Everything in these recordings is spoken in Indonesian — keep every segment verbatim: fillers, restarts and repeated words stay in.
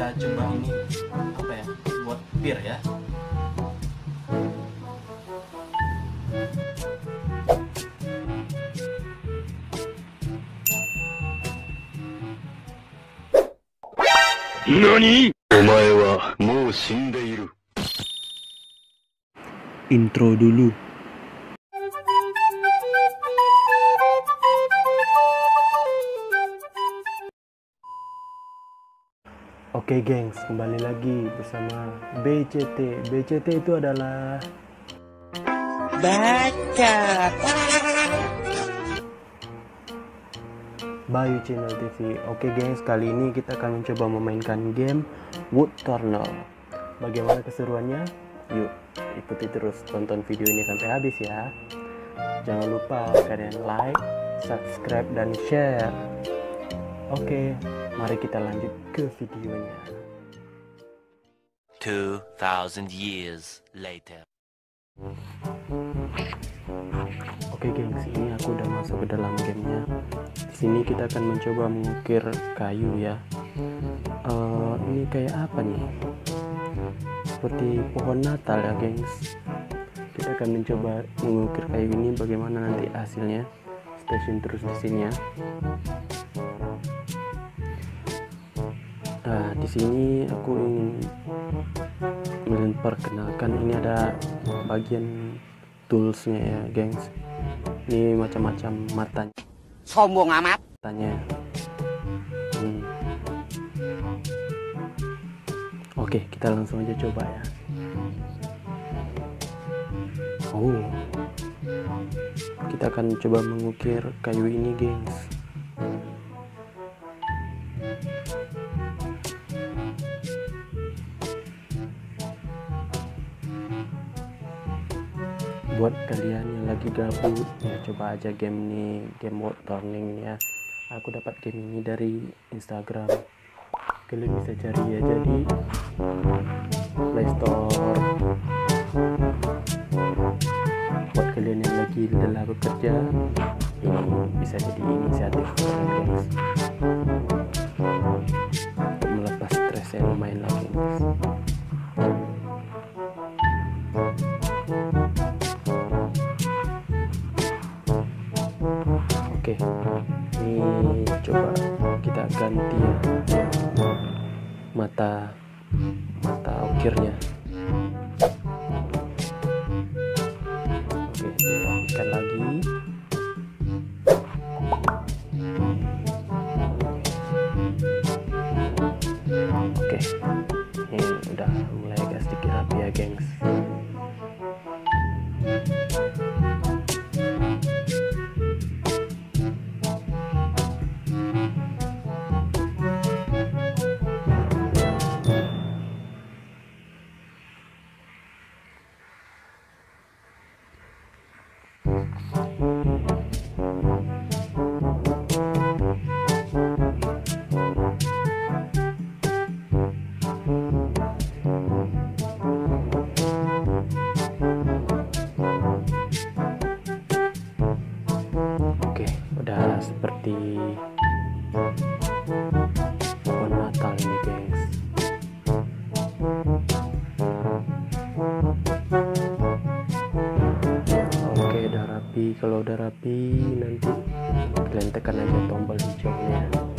kita coba ini apa ya, buat bir ya. Nani? Omae wa mou shindeiru. Intro dulu. Oke gengs, kembali lagi bersama B C T. B C T itu adalah baca Bayu Channel T V. Oke gengs, kali ini kita akan mencoba memainkan game Wood Turner. Bagaimana keseruannya? Yuk ikuti terus, tonton video ini sampai habis ya. Jangan lupa kalian like, subscribe, dan share. Oke, mari kita lanjut ke videonya. Two thousand years later. Oke gengs, ini aku udah masuk ke dalam gamenya. Di sini kita akan mencoba mengukir kayu ya. Uh, ini kayak apa nih? Seperti pohon Natal ya gengs. Kita akan mencoba mengukir kayu ini, bagaimana nanti hasilnya. Stay tune terus di sini ya. Nah, di sini aku ingin memperkenalkan, ini ada bagian toolsnya ya gengs. Ini macam-macam matanya. sombong amat. Matanya. Hmm. Oke, kita langsung aja coba ya. Oh, kita akan coba mengukir kayu ini gengs. Buat kalian yang lagi gabut ya, coba aja game ini, game Wood Turning ya. Aku dapat game ini dari Instagram, kalian bisa cari ya, jadi Play Store. Buat kalian yang lagi lelah bekerja, ini bisa jadi inisiatif kalian guys, untuk melepas stresnya lumayan lagi guys. Oke, ini coba kita ganti ya mata mata ukirnya. Oke, rapikan lagi. Oke, ini udah mulai agak sedikit rapi ya gengs. Oke, udah seperti pohon Natal ini gengs. Oke, udah rapi. Kalau udah rapi, nanti kalian tekan aja tombol hijaunya.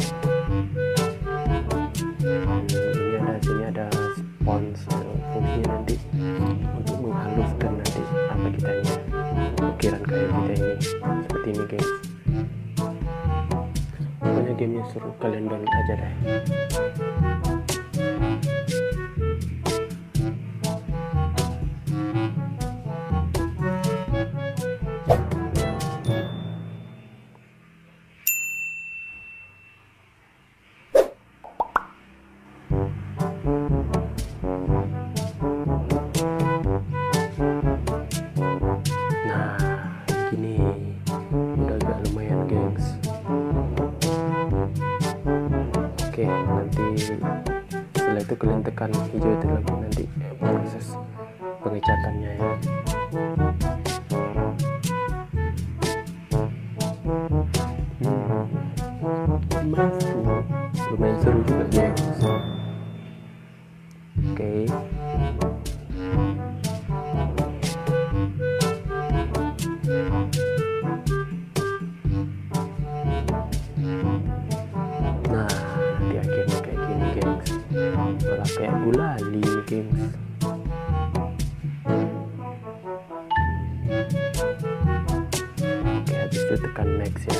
Hmm, ini ada, sini ada spons, fungsinya nanti untuk menghaluskan nanti apa kitanya, ukiran kayu kita ini, seperti ini guys. Pokoknya gamenya seru, kalian download aja deh. Nah, gini udah agak lumayan gengs. Oke, nanti setelah itu kalian tekan hijau itu lagi, nanti proses pengecatannya ya. Hmm, lumayan seru, lumayan seru juga gengs. Oke. Nah, di akhirnya kayak gini, gengs. Malah kayak gulali, gengs. Oke, habis itu tekan next ya.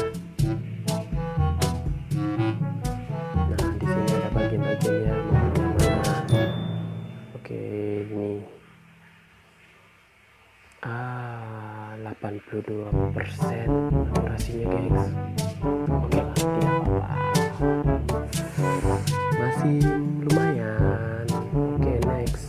Nah, di sini ada bagian-bagiannya, mau yang mana. Oke, ini. Ah, delapan puluh dua persen akurasinya, gengs. Oke lah, tidak apa-apa. Masih lumayan. Oke, next.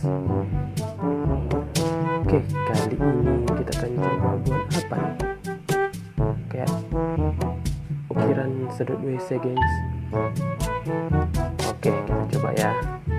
Oke, kali ini kita akan coba buat apa nih? Kayak ukiran sudut W C, gengs. Oke, kita coba ya.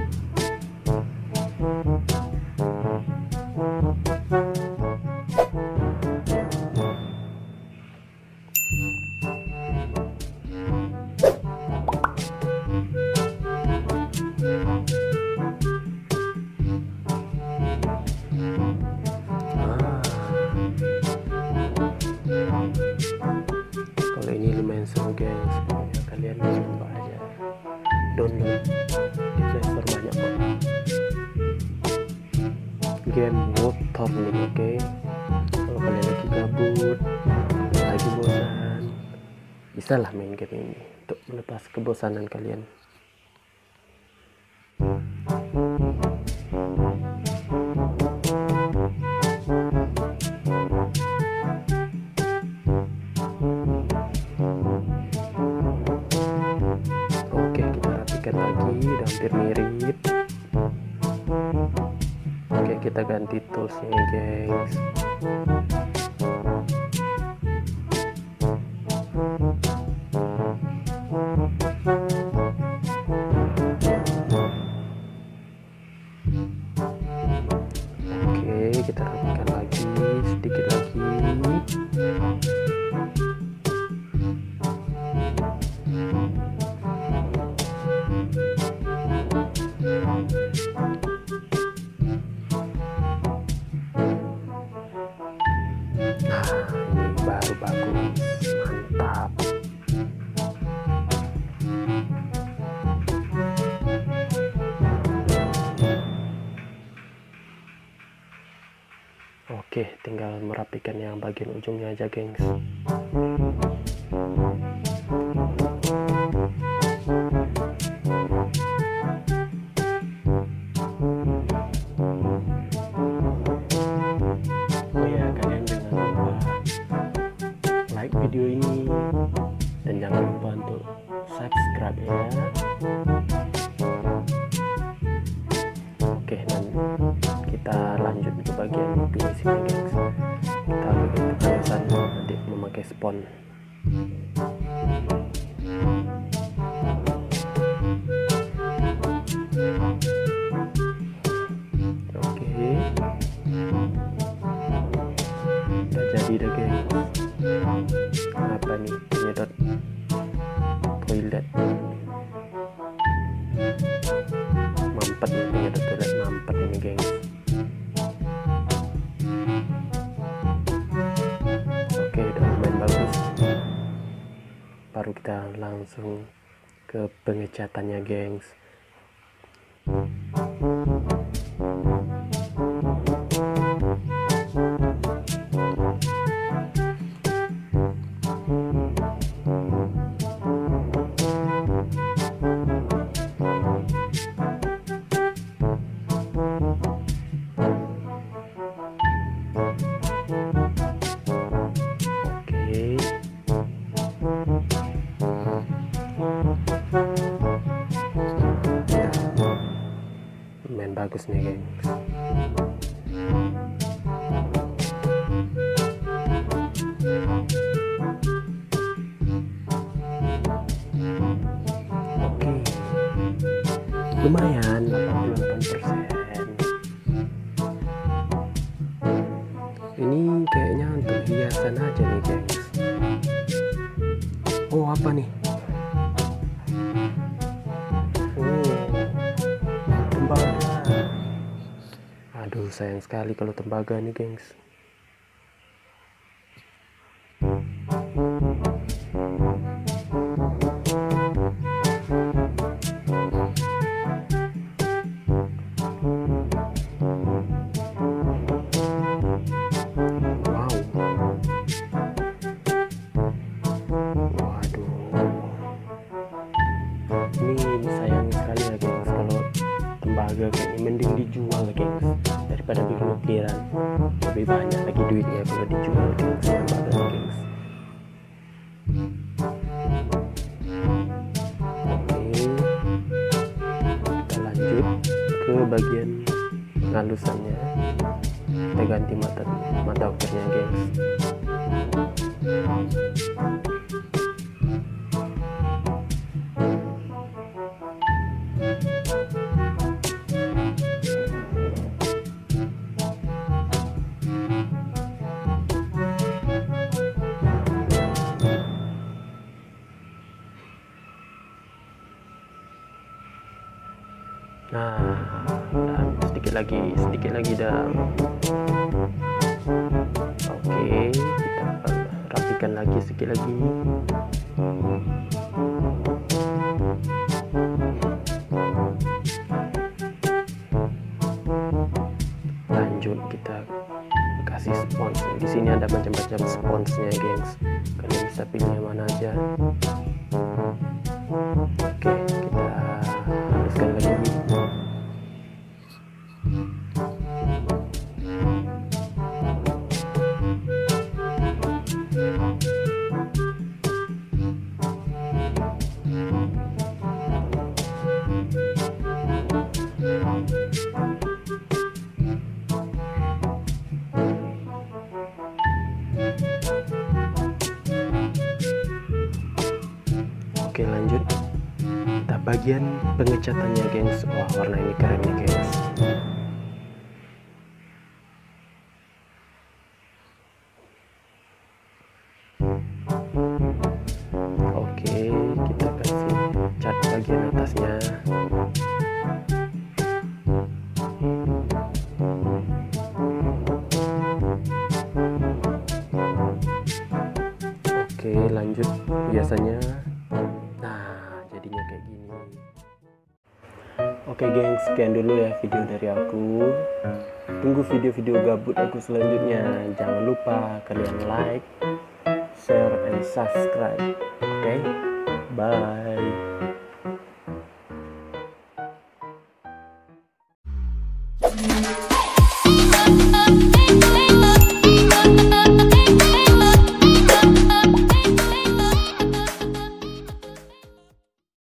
Kalau ini lumayan seru, gengs. Ya, kalian coba aja download, di Play Store banyak kok. Game motor nih, oke. Kalau kalian lagi gabut, lagi bosan, bisa lah main game ini untuk melepas kebosanan kalian. Lagi udah hampir mirip. Oke, kita ganti toolsnya, gengs. Oke, kita rapikan lagi sedikit lagi. Nah, ini baru bagus, mantap. Oke, tinggal merapikan yang bagian ujungnya aja, gengs. Video ini dan jangan lupa untuk subscribe ya. Oke, dan kita lanjut ke bagian finishing, gengs. Kita bikin kekerasan nanti memakai spon. Oke, udah jadi deh, gengs. Apa nih, penyedot toilet mampet nih, penyedot toilet mampet ini, gengs. Oke, udah lumayan bagus. Baru kita langsung ke pengecatannya, gengs. Lumayan bagus nih, gengs. Oke, lumayan delapan puluh delapan persen. Ini kayaknya untuk hiasan aja nih, gengs. Oh, apa nih? Oh, tembaga. Aduh, sayang sekali kalau tembaga nih, gengs. Wow. Waduh. Ini sayang sekali ya, gengs. Kalau tembaga kayaknya mending dijual, gengs, daripada bikin ukiran. Lebih banyak lagi duitnya kalau dijual, gengs, tembaga, gengs. Oke, kita lanjut ke bagian ngalusannya. Kita ganti mata mata ukirnya, gengs. Nah, dan sedikit lagi, sedikit lagi dan oke, kita rapikan lagi sedikit lagi. Lanjut kita kasih spons. Di sini ada macam-macam sponsnya, gengs. Kalian bisa pilih yang mana aja. Oke, kita haluskan lagi. Oke, lanjut kita bagian pengecatannya, gengs. Wah, warna ini keren nih, gengs. Oke, kita kasih cat bagian atasnya. Oke, lanjut biasanya. Nah, jadinya kayak gini. Oke, gengs, sekian dulu ya video dari aku. Tunggu video-video gabut aku selanjutnya. Jangan lupa kalian like, share, and subscribe. Oke, bye.